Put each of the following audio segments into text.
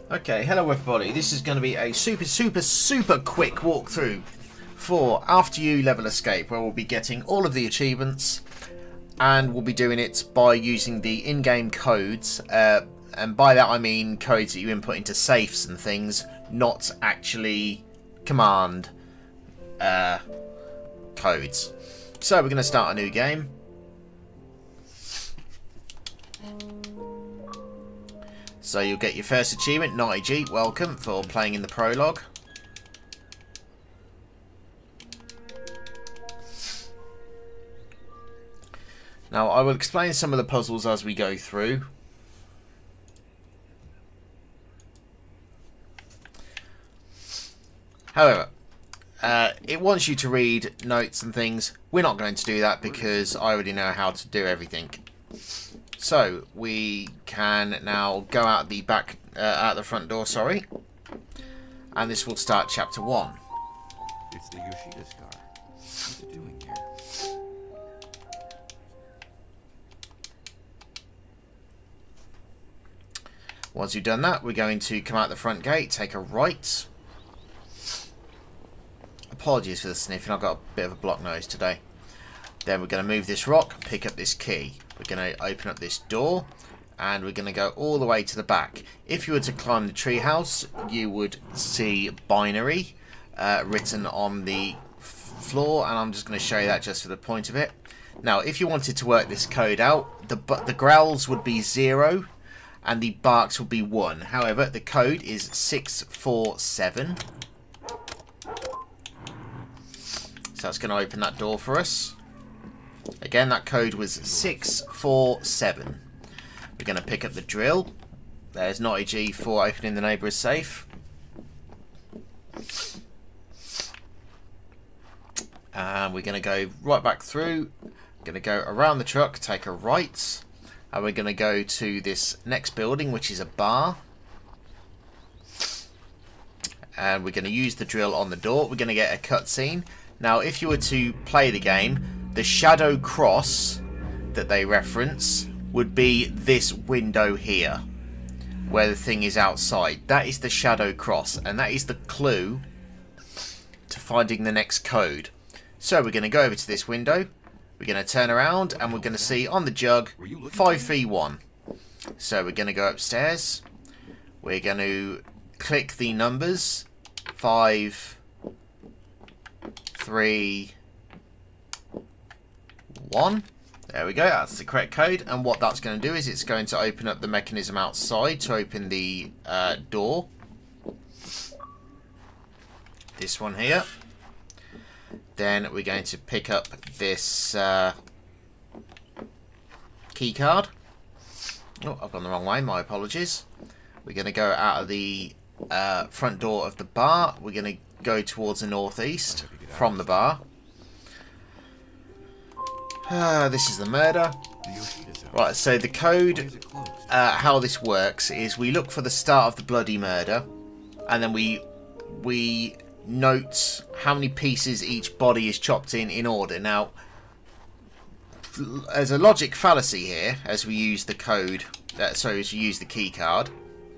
Okay, hello everybody. This is going to be a super quick walkthrough for After You Level Escape, where we'll be getting all of the achievements, and we'll be doing it by using the in-game codes, and by that I mean codes that you input into safes and things, not actually command codes. So we're going to start a new game. So you'll get your first achievement, Naughty G, welcome, for playing in the prologue. Now I will explain some of the puzzles as we go through. However, it wants you to read notes and things. We're not going to do that because I already know how to do everything. So we can now go out the back, out the front door, sorry, and this will start chapter 1. It's the Yoshida star. What's it doing here? Once you've done that, we're going to come out the front gate, take a right. Apologies for the sniffing, I've got a bit of a blocked nose today. Then we're going to move this rock, pick up this key. We're going to open up this door, and we're going to go all the way to the back. If you were to climb the treehouse, you would see binary written on the floor, and I'm just going to show you that just for the point of it. Now, if you wanted to work this code out, the growls would be 0, and the barks would be 1. However, the code is 647. So that's going to open that door for us. Again, that code was 647. We're going to pick up the drill. There's Naughty G for opening the neighbour's safe. And we're going to go right back through. We're going to go around the truck, take a right. And we're going to go to this next building, which is a bar. And we're going to use the drill on the door. We're going to get a cutscene. Now, if you were to play the game, the shadow cross that they reference would be this window here, where the thing is outside. That is the shadow cross, and that is the clue to finding the next code. So we're going to go over to this window, we're going to turn around, and we're going to see on the jug 531. So we're going to go upstairs, we're going to click the numbers 5, 3, 1. There we go, that's the correct code, and what that's going to do is it's going to open up the mechanism outside to open the door. This one here. Then we're going to pick up this key card. Oh, I've gone the wrong way, my apologies. We're going to go out of the front door of the bar. We're going to go towards the northeast from the bar. This is the murder. Right, so the code, how this works is we look for the start of the bloody murder, and then we note how many pieces each body is chopped in order. Now, there's a logic fallacy here as we use the code, as we use the key card.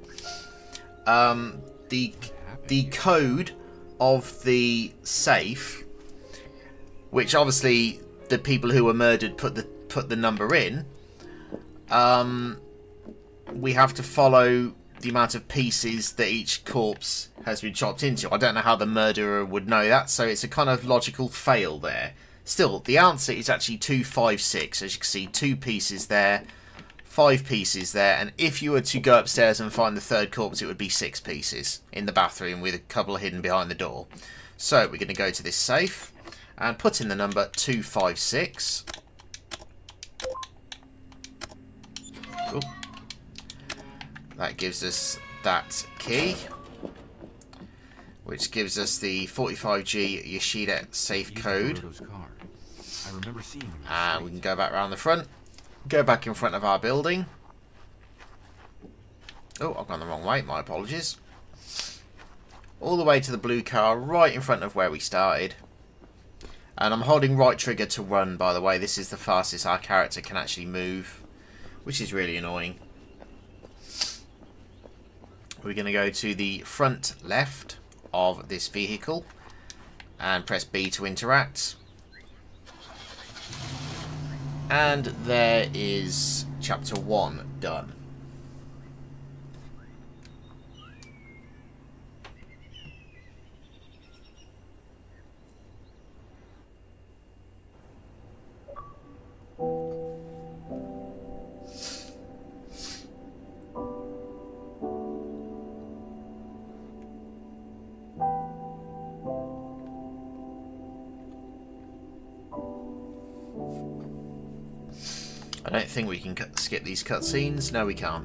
The code of the safe, which obviously the people who were murdered put the number in, we have to follow the amount of pieces that each corpse has been chopped into. I don't know how the murderer would know that, so it's a kind of logical fail there. Still, the answer is actually 256. As you can see, 2 pieces there, 5 pieces there, and if you were to go upstairs and find the third corpse, it would be 6 pieces in the bathroom with a couple hidden behind the door. So we're going to go to this safe and put in the number 256. Cool. That gives us that key, which gives us the 45G Yoshida safe code. And we can go back around the front, go back in front of our building. Oh, I've gone the wrong way, my apologies. All the way to the blue car, right in front of where we started. And I'm holding right trigger to run, by the way. This is the fastest our character can actually move, which is really annoying. we're going to go to the front left of this vehicle and press B to interact. And there is chapter 1 done. I don't think we can skip these cutscenes. No, we can't.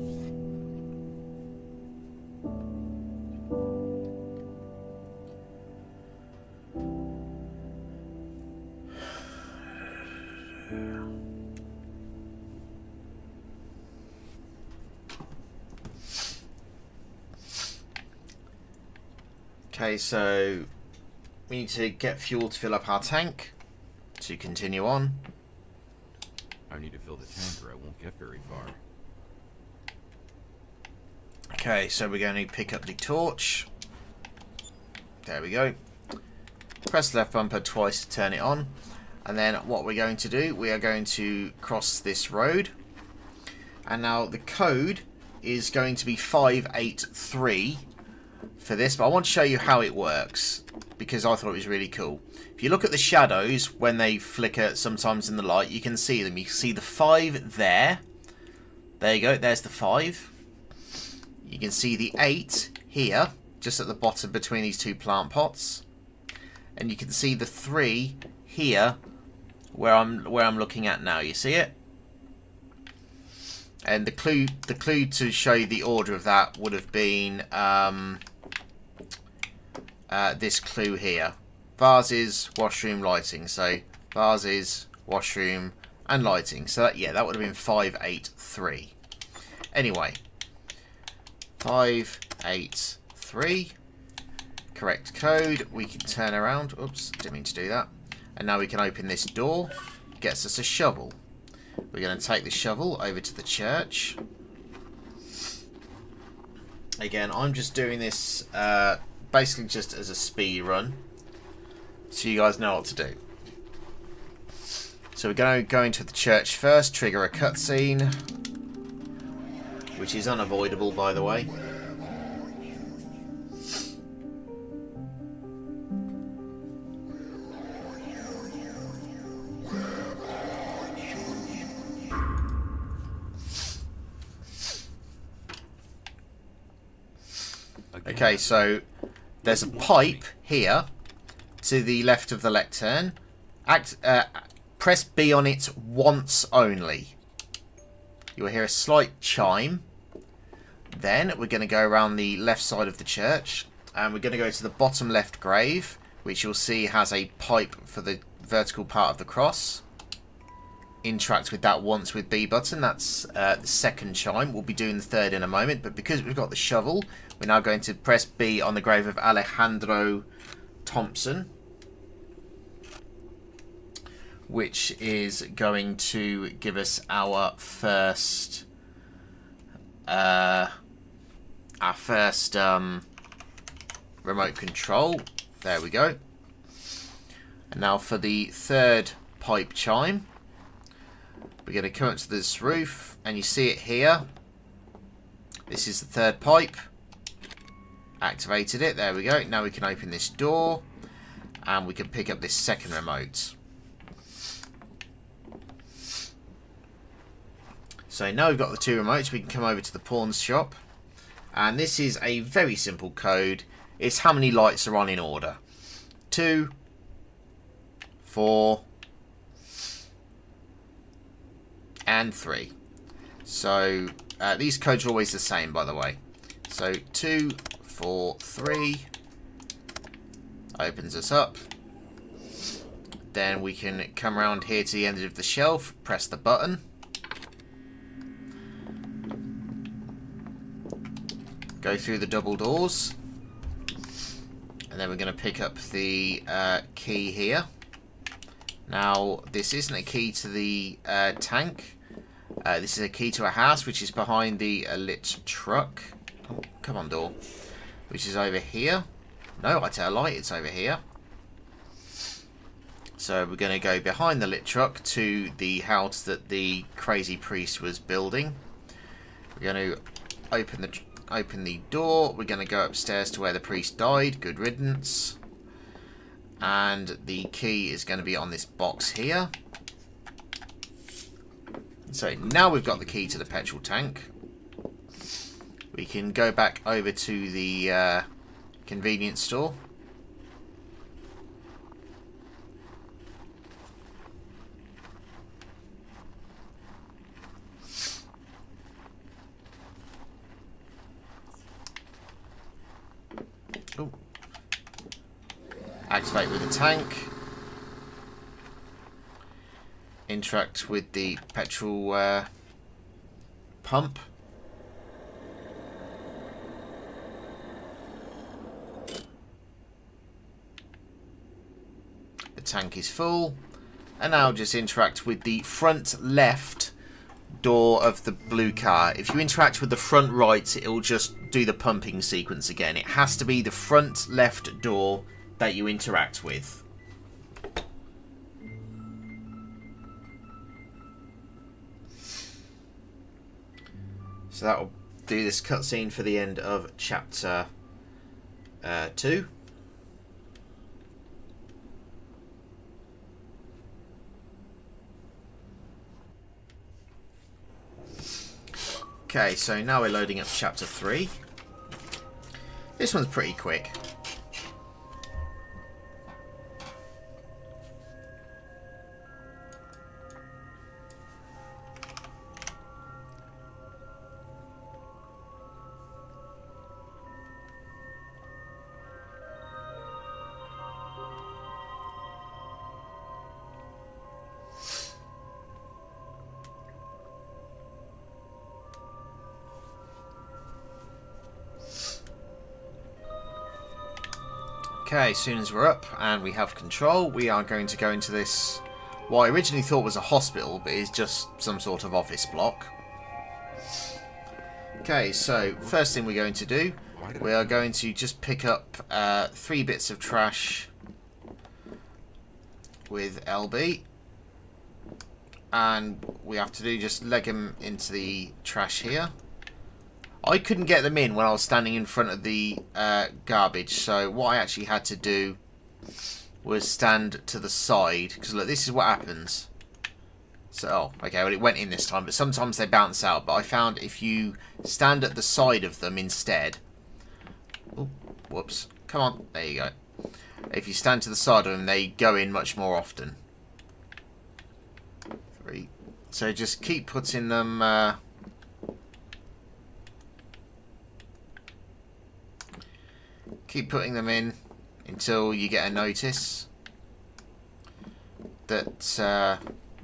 Okay, so we need to get fuel to fill up our tank to continue on. I need to fill the tank or I won't get very far. Okay, so we're going to pick up the torch. There we go. Press the left bumper twice to turn it on. And then what we're going to do, we are going to cross this road. And now the code is going to be 583 for this. But I want to show you how it works, because I thought it was really cool. If you look at the shadows when they flicker sometimes in the light, you can see them. You can see the 5 there. There you go, there's the 5. You can see the 8 here, just at the bottom between these two plant pots. And you can see the 3 here where I'm looking at now. You see it? And the clue to show you the order of that would have been this clue here. Vases, washroom, lighting. So vases, washroom, and lighting. So that, yeah, that would have been 583. Anyway, 583. Correct code. We can turn around. Oops, didn't mean to do that. And now we can open this door. Gets us a shovel. We're going to take the shovel over to the church. Again, I'm just doing this basically just as a speed run, so you guys know what to do. So we're going to go into the church first, trigger a cutscene, which is unavoidable, by the way. Okay, so there's a pipe here to the left of the lectern. Press B on it once only. You will hear a slight chime. Then we're going to go around the left side of the church, and we're going to go to the bottom left grave, which you'll see has a pipe for the vertical part of the cross. Interact with that once with B button. That's the second chime. We'll be doing the third in a moment, but because we've got the shovel, we're now going to press B on the grave of Alejandro Thompson, which is going to give us our first remote control. There we go. And now for the third pipe chime, we're going to come up to this roof, and you see it here. This is the third pipe. Activated it. There we go. Now we can open this door, and we can pick up this second remote. So now we've got the two remotes, we can come over to the pawn shop, and this is a very simple code. It's how many lights are on in order. 2, 4, and 3. So these codes are always the same, by the way. So 2, 4, 3 opens us up. Then we can come around here to the end of the shelf, press the button. Go through the double doors. And then we're going to pick up the key here. Now, this isn't a key to the tank. This is a key to a house which is behind the lit truck. Oh, Come on, door. Which is over here. No, I tell a lie, it's over here. So we're going to go behind the lit truck to the house that the crazy priest was building. We're going to open the door. We're going to go upstairs to where the priest died. Good riddance. And the key is going to be on this box here. So now we've got the key to the petrol tank. We can go back over to the convenience store. Ooh. Activate with the tank. Interact with the petrol pump. The tank is full. And now just interact with the front left door of the blue car. If you interact with the front right, it'll just do the pumping sequence again. It has to be the front left door that you interact with. So that will do this cutscene for the end of chapter 2. Okay, so now we're loading up chapter 3. This one's pretty quick. Okay, as soon as we're up and we have control, we are going to go into this, what I originally thought was a hospital, but is just some sort of office block. Okay, so first thing we're going to do, we are going to just pick up 3 bits of trash with LB. And we have to do just leg them into the trash here. I couldn't get them in when I was standing in front of the garbage, so what I actually had to do was stand to the side, because look, this is what happens. So, oh, okay, well it went in this time, but sometimes they bounce out, but I found if you stand at the side of them instead... Oh, whoops. Come on, there you go. If you stand to the side of them, they go in much more often. 3. So just keep putting them... keep putting them in until you get a notice that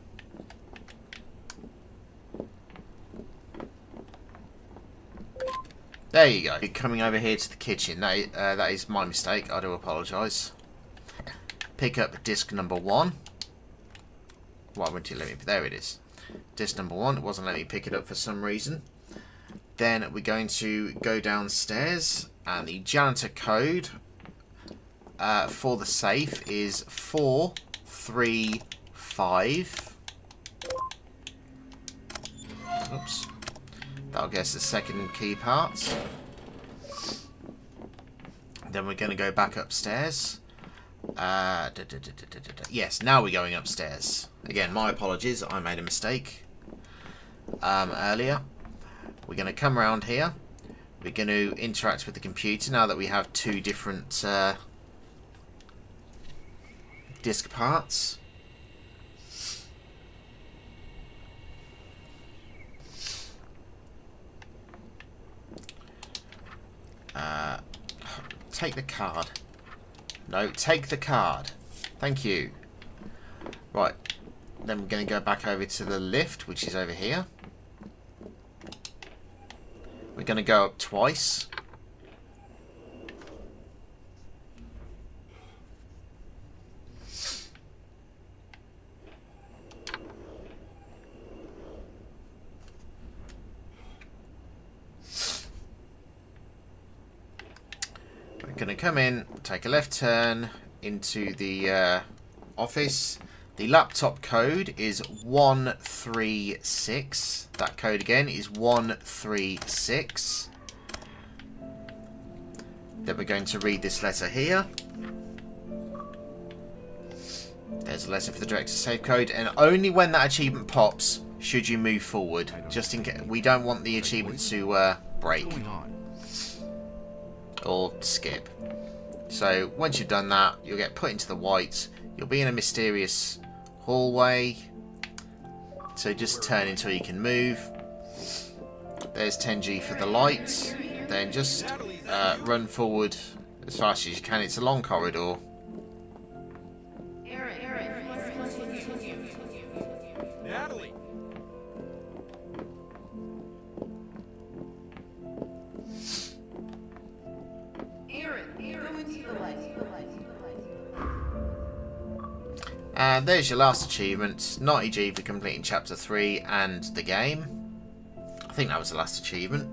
there you go. Coming over here to the kitchen. That is my mistake. I do apologise. Pick up disc number 1. Why wouldn't you let me? There it is. Disc number 1. It wasn't letting me pick it up for some reason. Then we're going to go downstairs. And the janitor code for the safe is 435. Oops. That'll get us the second key part. Then we're going to go back upstairs. Yes, now we're going upstairs. Again, my apologies. I made a mistake earlier. We're going to come around here. We're going to interact with the computer now that we have 2 different disk parts. Take the card. No, take the card. Thank you. Right. Then we're going to go back over to the lift, which is over here. We're going to go up twice. Gonna come in, take a left turn into the office. The laptop code is 136. That code again is 136. Then we're going to read this letter here. There's a letter for the director's safe code, and only when that achievement pops should you move forward. Just in case we don't want the achievement to break or skip. So once you've done that, you'll get put into the white. You'll be in a mysterious hallway. So just turn until you can move. There's 10G for the lights. Then just run forward as fast as you can. It's a long corridor. Natalie! And there's your last achievement. 90G for completing Chapter 3 and the game. I think that was the last achievement.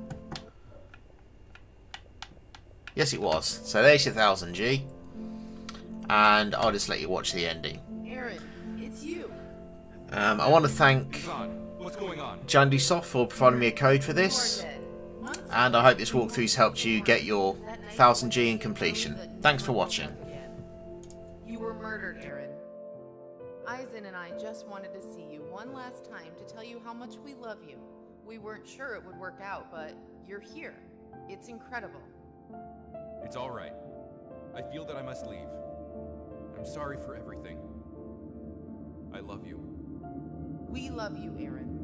Yes, it was. So there's your 1000G. And I'll just let you watch the ending. Aaron, it's you. I want to thank What's going on? Jandysoft for providing me a code for this. And I hope this walkthrough's helped you get your 1000G in completion. Thanks for watching. You were murdered, Aaron. Eisen and I just wanted to see you one last time to tell you how much we love you. We weren't sure it would work out, but you're here. It's incredible. It's all right. I feel that I must leave. I'm sorry for everything. I love you. We love you, Aaron.